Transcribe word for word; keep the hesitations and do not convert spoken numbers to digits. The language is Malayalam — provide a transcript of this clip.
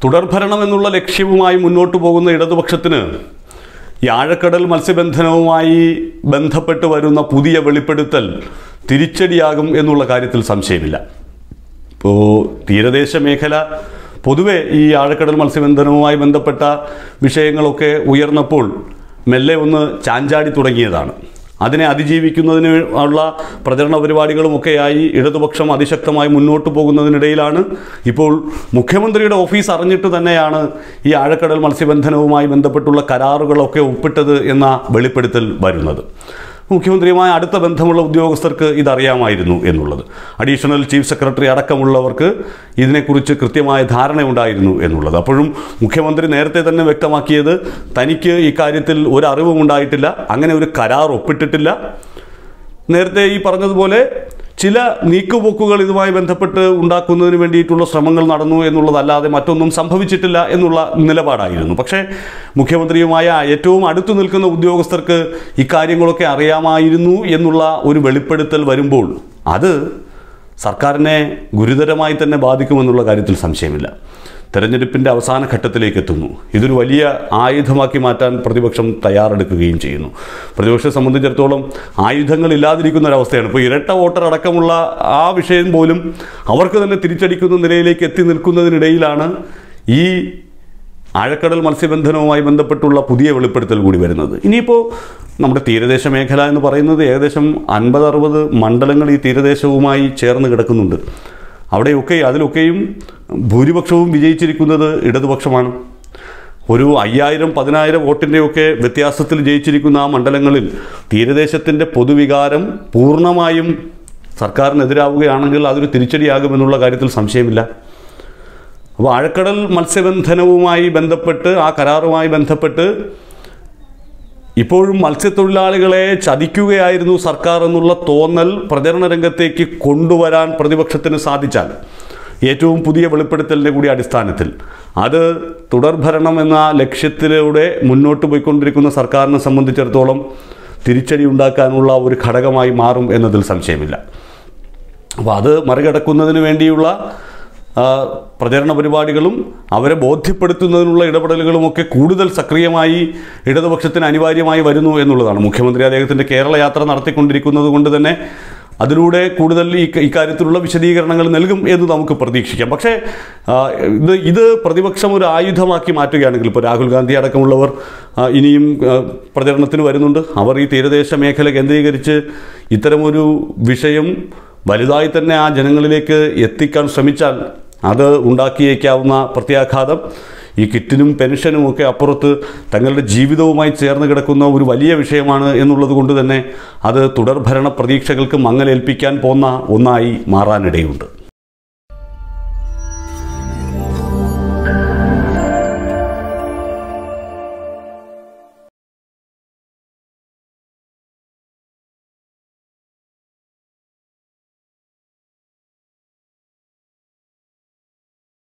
തുടർഭരണം എന്നുള്ള ലക്ഷ്യവുമായി മുന്നോട്ട് പോകുന്ന ഇടതുപക്ഷത്തിന് ഈ ആഴക്കടൽ മത്സ്യബന്ധനവുമായി ബന്ധപ്പെട്ട് വരുന്ന പുതിയ വെളിപ്പെടുത്തൽ തിരിച്ചടിയാകും എന്നുള്ള കാര്യത്തിൽ സംശയമില്ല. ഇപ്പോൾ തീരദേശ മേഖല പൊതുവെ ഈ ആഴക്കടൽ മത്സ്യബന്ധനവുമായി ബന്ധപ്പെട്ട വിഷയങ്ങളൊക്കെ ഉയർന്നപ്പോൾ മെല്ലെ ഒന്ന് ചാഞ്ചാടി തുടങ്ങിയതാണ്. അതിനെ അതിജീവിക്കുന്നതിന് ഉള്ള പ്രചരണ പരിപാടികളുമൊക്കെയായി ഇടതുപക്ഷം അതിശക്തമായി മുന്നോട്ട് പോകുന്നതിനിടയിലാണ് ഇപ്പോൾ മുഖ്യമന്ത്രിയുടെ ഓഫീസ് അറിഞ്ഞിട്ട് തന്നെയാണ് ഈ ആഴക്കടൽ മത്സ്യബന്ധനവുമായി ബന്ധപ്പെട്ടുള്ള കരാറുകളൊക്കെ ഒപ്പിട്ടത് എന്ന വെളിപ്പെടുത്തൽ വരുന്നത്. മുഖ്യമന്ത്രിയുമായി അടുത്ത ബന്ധമുള്ള ഉദ്യോഗസ്ഥർക്ക് ഇതറിയാമായിരുന്നു എന്നുള്ളത്. അഡീഷണൽ ചീഫ് സെക്രട്ടറി അടക്കമുള്ളവർക്ക് ഇതിനെക്കുറിച്ച് കൃത്യമായ ധാരണയുണ്ടായിരുന്നു എന്നുള്ളത്. അപ്പോഴും മുഖ്യമന്ത്രി നേരത്തെ തന്നെ വ്യക്തമാക്കിയത് തനിക്ക് ഇക്കാര്യത്തിൽ ഒരു അറിവും ഉണ്ടായിട്ടില്ല, അങ്ങനെ ഒരു കരാർ ഒപ്പിട്ടിട്ടില്ല. നേരത്തെ ഈ പറഞ്ഞതുപോലെ ചില നീക്കുപോക്കുകൾ ഇതുമായി ബന്ധപ്പെട്ട് ഉണ്ടാക്കുന്നതിന് വേണ്ടിയിട്ടുള്ള ശ്രമങ്ങൾ നടന്നു എന്നുള്ളതല്ലാതെ മറ്റൊന്നും സംഭവിച്ചിട്ടില്ല എന്നുള്ള നിലപാടായിരുന്നു. പക്ഷേ മുഖ്യമന്ത്രിയുമായ ഏറ്റവും അടുത്തു നിൽക്കുന്ന ഉദ്യോഗസ്ഥർക്ക് ഇക്കാര്യങ്ങളൊക്കെ അറിയാമായിരുന്നു എന്നുള്ള ഒരു വെളിപ്പെടുത്തൽ വരുമ്പോൾ അത് സർക്കാരിനെ ഗുരുതരമായി തന്നെ ബാധിക്കുമെന്നുള്ള കാര്യത്തിൽ സംശയമില്ല. തെരഞ്ഞെടുപ്പിൻ്റെ അവസാന ഘട്ടത്തിലേക്ക് എത്തുന്നു. ഇതൊരു വലിയ ആയുധമാക്കി മാറ്റാൻ പ്രതിപക്ഷം തയ്യാറെടുക്കുകയും ചെയ്യുന്നു. പ്രതിപക്ഷത്തെ സംബന്ധിച്ചിടത്തോളം ആയുധങ്ങളില്ലാതിരിക്കുന്ന ഒരവസ്ഥയാണ്. ഇപ്പോൾ ഇരട്ട വോട്ടർ അടക്കമുള്ള ആ വിഷയം പോലും അവർക്ക് തന്നെ തിരിച്ചടിക്കുന്ന നിലയിലേക്ക് എത്തി നിൽക്കുന്നതിനിടയിലാണ് ഈ ആഴക്കടൽ മത്സ്യബന്ധനവുമായി ബന്ധപ്പെട്ടുള്ള പുതിയ വെളിപ്പെടുത്തൽ കൂടി വരുന്നത്. ഇനിയിപ്പോൾ നമ്മുടെ തീരദേശ മേഖല എന്ന് പറയുന്നത് ഏകദേശം അൻപത് അറുപത് മണ്ഡലങ്ങൾ ഈ തീരദേശവുമായി ചേർന്ന് കിടക്കുന്നുണ്ട്. അവിടെയൊക്കെ അതിലൊക്കെയും ഭൂരിപക്ഷവും വിജയിച്ചിരിക്കുന്നത് ഇടതുപക്ഷമാണ്. ഒരു അയ്യായിരം പതിനായിരം വോട്ടിൻ്റെയൊക്കെ വ്യത്യാസത്തിൽ ജയിച്ചിരിക്കുന്ന ആ മണ്ഡലങ്ങളിൽ തീരദേശത്തിൻ്റെ പൊതുവികാരം പൂർണ്ണമായും സർക്കാരിനെതിരാവുകയാണെങ്കിൽ അതൊരു തിരിച്ചടിയാകുമെന്നുള്ള കാര്യത്തിൽ സംശയമില്ല. അപ്പോൾ ആഴക്കടൽ മത്സ്യബന്ധനവുമായി ബന്ധപ്പെട്ട് ആ കരാറുമായി ബന്ധപ്പെട്ട് ഇപ്പോഴും മത്സ്യത്തൊഴിലാളികളെ ചതിക്കുകയായിരുന്നു സർക്കാർ എന്നുള്ള തോന്നൽ പ്രചരണ രംഗത്തേക്ക് കൊണ്ടുവരാൻ പ്രതിപക്ഷത്തിന് സാധിച്ചാൽ ഏറ്റവും പുതിയ വെളിപ്പെടുത്തലിൻ്റെ കൂടി അടിസ്ഥാനത്തിൽ അത് തുടർഭരണം എന്ന ലക്ഷ്യത്തിലൂടെ മുന്നോട്ട് പോയിക്കൊണ്ടിരിക്കുന്ന സർക്കാരിനെ സംബന്ധിച്ചിടത്തോളം തിരിച്ചടി ഉണ്ടാക്കാനുള്ള ഒരു ഘടകമായി മാറും എന്നതിൽ സംശയമില്ല. അപ്പോൾ അത് മറികടക്കുന്നതിന് വേണ്ടിയുള്ള പ്രചരണ പരിപാടികളും അവരെ ബോധ്യപ്പെടുത്തുന്നതിനുള്ള ഇടപെടലുകളുമൊക്കെ കൂടുതൽ സക്രിയമായി ഇടതുപക്ഷത്തിന് അനിവാര്യമായി വരുന്നു എന്നുള്ളതാണ്. മുഖ്യമന്ത്രി അദ്ദേഹത്തിൻ്റെ കേരള യാത്ര നടത്തിക്കൊണ്ടിരിക്കുന്നത് കൊണ്ട് തന്നെ അതിലൂടെ കൂടുതൽ ഈ ഇക്കാര്യത്തിലുള്ള വിശദീകരണങ്ങൾ നൽകും എന്ന് നമുക്ക് പ്രതീക്ഷിക്കാം. പക്ഷേ ഇത് ഇത് പ്രതിപക്ഷം ഒരു ആയുധമാക്കി മാറ്റുകയാണെങ്കിൽ ഇപ്പോൾ രാഹുൽ ഗാന്ധി അടക്കമുള്ളവർ ഇനിയും പ്രചരണത്തിന് വരുന്നുണ്ട്. അവർ ഈ തീരദേശ മേഖല കേന്ദ്രീകരിച്ച് ഇത്തരമൊരു വിഷയം വലുതായി തന്നെ ആ ജനങ്ങളിലേക്ക് എത്തിക്കാൻ ശ്രമിച്ചാൽ അത് ഉണ്ടാക്കിയേക്കാവുന്ന പ്രത്യാഘാതം ഈ കിറ്റിനും പെൻഷനും ഒക്കെ അപ്പുറത്ത് തങ്ങളുടെ ജീവിതവുമായി ചേർന്ന് കിടക്കുന്ന ഒരു വലിയ വിഷയമാണ് എന്നുള്ളത് കൊണ്ട് തന്നെ അത് തുടർഭരണ പ്രതീക്ഷകൾക്ക് മങ്ങലേൽപ്പിക്കാൻ പോന്ന ഒന്നായി മാറാനിടയുണ്ട്.